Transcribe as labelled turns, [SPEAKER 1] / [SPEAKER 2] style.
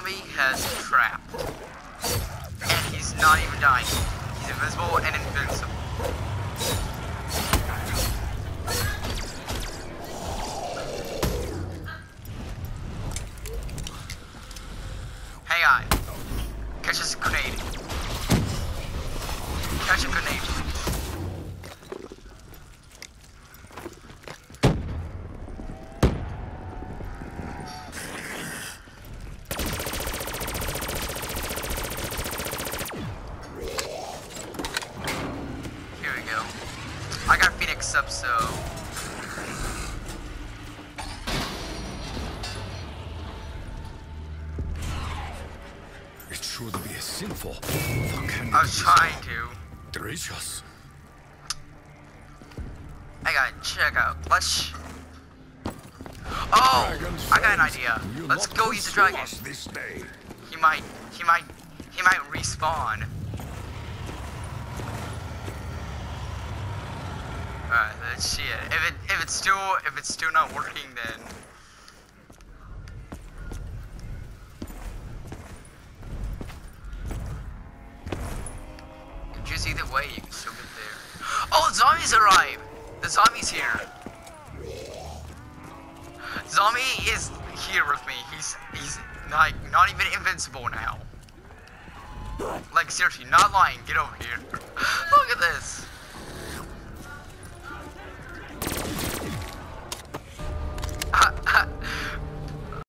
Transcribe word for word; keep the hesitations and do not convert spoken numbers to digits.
[SPEAKER 1] zombie has trapped. And he's not even dying. He's invisible and invincible. Hang on. Catch this grenade. Catch a grenade, please. Here we go. I got Phoenix up, so...
[SPEAKER 2] It should be sinful.
[SPEAKER 1] I was trying to.
[SPEAKER 2] Gracious.
[SPEAKER 1] I gotta check out. Let's. Oh, I got an idea. Let's go use the dragon.
[SPEAKER 2] This day.
[SPEAKER 1] He might. He might. He might respawn. Alright, let's see it. If it if it's still if it's still not working, then. Just either way, you can still get there. Oh, the zombies arrive! The zombie's here. Zombie is here with me. He's he's not not even invincible now. Like seriously, not lying. Get over here. Look at this.